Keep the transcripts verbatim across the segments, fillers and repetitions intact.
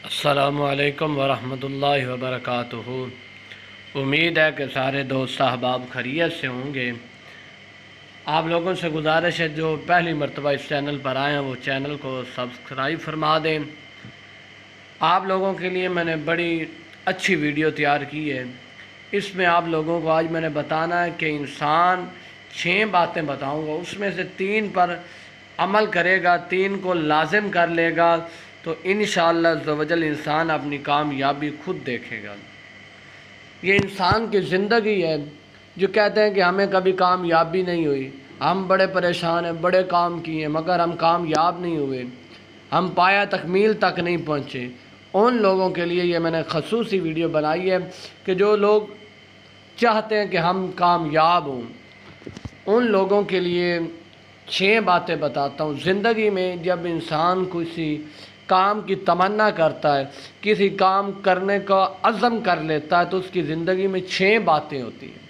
السلام علیکم ورحمۃ اللہ وبرکاتہ۔ امید ہے کہ سارے دوست احباب خیریت سے ہوں گے۔ آپ لوگوں سے گزارش ہے جو پہلی مرتبہ اس چینل پر آئے ہیں وہ چینل کو سبسکرائب فرما دیں۔ آپ لوگوں کے لیے میں نے بڑی اچھی ویڈیو تیار کی ہے۔ اس میں آپ لوگوں کو آج میں نے بتانا ہے کہ انسان چھ باتیں بتاؤں گا، اس میں سے تین پر عمل کرے گا، تین کو لازم کر لے گا تو انشاءاللہ عز و جل انسان اپنی کامیابی خود دیکھے گا۔ یہ انسان کی زندگی ہے جو کہتے ہیں کہ ہمیں کبھی کامیابی نہیں ہوئی، ہم بڑے پریشان ہیں، بڑے کام کیے مگر ہم کامیاب نہیں ہوئے، ہم پایا تکمیل تک نہیں پہنچے۔ ان لوگوں کے لیے یہ میں نے خصوصی ویڈیو بنائی ہے کہ جو لوگ چاہتے ہیں کہ ہم کامیاب ہوں، ان لوگوں کے لیے چھ باتیں بتاتا ہوں۔ زندگی میں جب انسان کسی کام کی تمنا کرتا ہے، کسی کام کرنے کا عزم کر لیتا ہے تو اس کی زندگی میں چھ باتیں ہوتی ہیں۔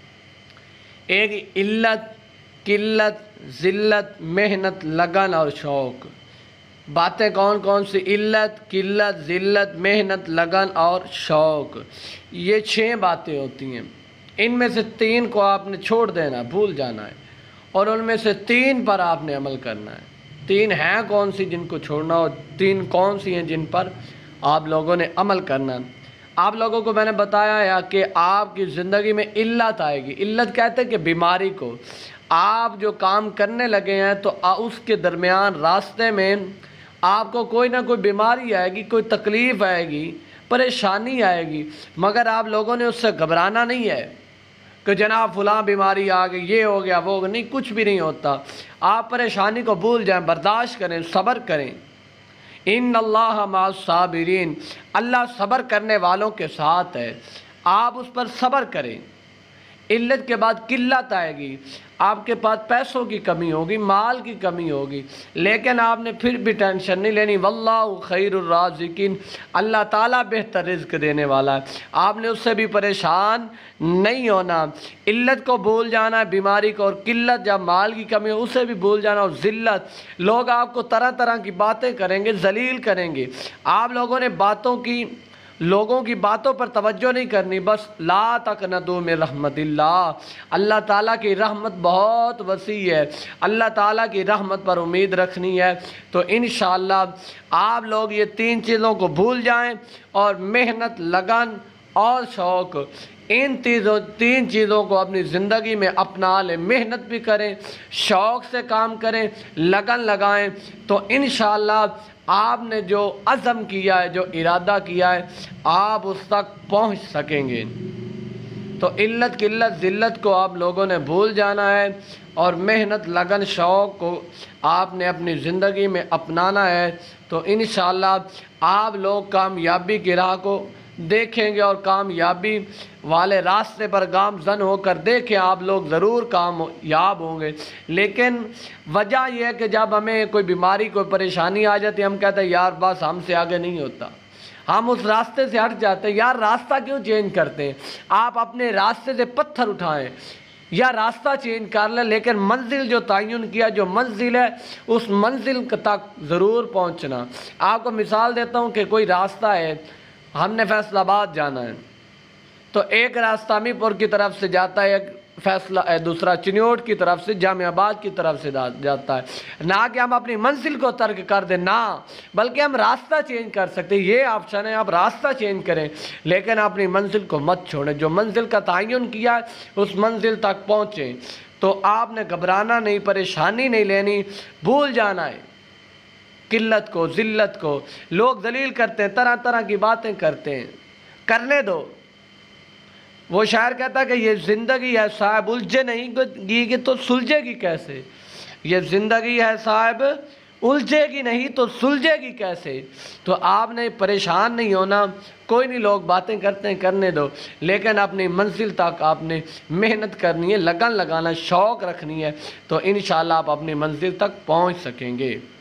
ایک علت، قلت، ذلت، محنت، لگن اور شوق۔ باتیں کون کون سی؟ علت، قلت، ذلت، محنت، لگن اور شوق۔ یہ چھ باتیں ہوتی ہیں۔ ان میں سے تین کو آپ نے چھوڑ دینا، بھول جانا ہے، اور ان میں سے تین پر آپ نے عمل کرنا ہے۔ تین ہیں کون سی جن کو چھوڑنا، اور تین کون سی ہیں جن پر آپ لوگوں نے عمل کرنا۔ آپ لوگوں کو میں نے بتایا ہے کہ آپ کی زندگی میں علت آئے گی۔ علت کہتے ہیں کہ بیماری کو آپ جو کام کرنے لگے ہیں تو اس کے درمیان راستے میں آپ کو کوئی نہ کوئی بیماری آئے گی، کوئی تکلیف آئے گی، پریشانی آئے گی، مگر آپ لوگوں نے اس سے گھبرانا نہیں ہے کہ جناب فلاں بیماری آ گئی، یہ ہو گیا، وہ ہو گیا۔ نہیں، کچھ بھی نہیں ہوتا۔ آپ پریشانی کو بھول جائیں، برداشت کریں، صبر کریں۔ ان اللہ مع الصابرین، اللہ صبر کرنے والوں کے ساتھ ہے، آپ اس پر صبر کریں۔ علت کے بعد قلت آئے گی، آپ کے پاس پیسوں کی کمی ہوگی، مال کی کمی ہوگی، لیکن آپ نے پھر بھی ٹینشن نہیں لینی۔ واللہ خیر الرازقین، اللہ تعالیٰ بہتر رزق دینے والا ہے، آپ نے اس سے بھی پریشان نہیں ہونا۔ علت کو بھول جانا ہے، بیماری کو، اور قلت جب مال کی کمی ہو اسے بھی بھول جانا، اور ذلت لوگ آپ کو طرح طرح کی باتیں کریں گے، ذلیل کریں گے۔ آپ لوگوں نے باتوں کی لوگوں کی باتوں پر توجہ نہیں کرنی، بس لا تقنطوا من رحمت اللہ، اللہ تعالیٰ کی رحمت بہت وسیع ہے، اللہ تعالیٰ کی رحمت پر امید رکھنی ہے۔ تو انشاءاللہ آپ لوگ یہ تین چیزوں کو بھول جائیں، اور محنت، لگن اور شوق، ان تیزوں تین چیزوں کو اپنی زندگی میں اپنا لیں۔ محنت بھی کریں، شوق سے کام کریں، لگن لگائیں، تو انشاءاللہ آپ نے جو عزم کیا ہے، جو ارادہ کیا ہے، آپ اس تک پہنچ سکیں گے۔ تو علت، قلت، ذلت کو آپ لوگوں نے بھول جانا ہے، اور محنت، لگن، شوق کو آپ نے اپنی زندگی میں اپنانا ہے۔ تو انشاءاللہ آپ لوگ کامیابی کی راہ کو دیکھیں گے، اور کامیابی والے راستے پر گامزن ہو کر دیکھیں، آپ لوگ ضرور کامیاب ہوں گے۔ لیکن وجہ یہ ہے کہ جب ہمیں کوئی بیماری، کوئی پریشانی آ جاتی ہے، ہم کہتے ہیں یار بس ہم سے آگے نہیں ہوتا، ہم اس راستے سے ہٹ جاتے ہیں۔ یار راستہ کیوں چینج کرتے ہیں؟ آپ اپنے راستے سے پتھر اٹھائیں یا راستہ چینج کر لیں، لیکن منزل جو تعین کیا، جو منزل ہے، اس منزل تک ضرور پہنچنا۔ آپ کو مثال دیتا ہوں کہ کوئی راستہ ہے، ہم نے فیصل آباد جانا ہے، تو ایک راستہ امی پور کی طرف سے جاتا ہے، ایک فیصلہ دوسرا چنیوٹ کی طرف سے، جامع آباد کی طرف سے جاتا ہے۔ نہ کہ ہم اپنی منزل کو ترک کر دیں، نہ، بلکہ ہم راستہ چینج کر سکتے ہیں۔ یہ آپشن ہے، آپ راستہ چینج کریں، لیکن اپنی منزل کو مت چھوڑیں۔ جو منزل کا تعین کیا ہے اس منزل تک پہنچیں۔ تو آپ نے گھبرانا نہیں، پریشانی نہیں لینی، بھول جانا ہے قلت کو، ذلت کو۔ لوگ ذلیل کرتے ہیں، طرح طرح کی باتیں کرتے ہیں، کرنے دو۔ وہ شاعر کہتا ہے کہ یہ زندگی ہے صاحب الجھے نہیں گی کہ تو سلجھے گی کیسے، یہ زندگی ہے صاحب الجھے گی نہیں تو سلجھے گی کیسے۔ تو آپ نے پریشان نہیں ہونا، کوئی نہیں، لوگ باتیں کرتے ہیں، کرنے دو، لیکن اپنی منزل تک آپ نے محنت کرنی ہے، لگن لگانا، شوق رکھنی ہے، تو انشاءاللہ آپ اپنی منزل تک پہنچ سکیں گے۔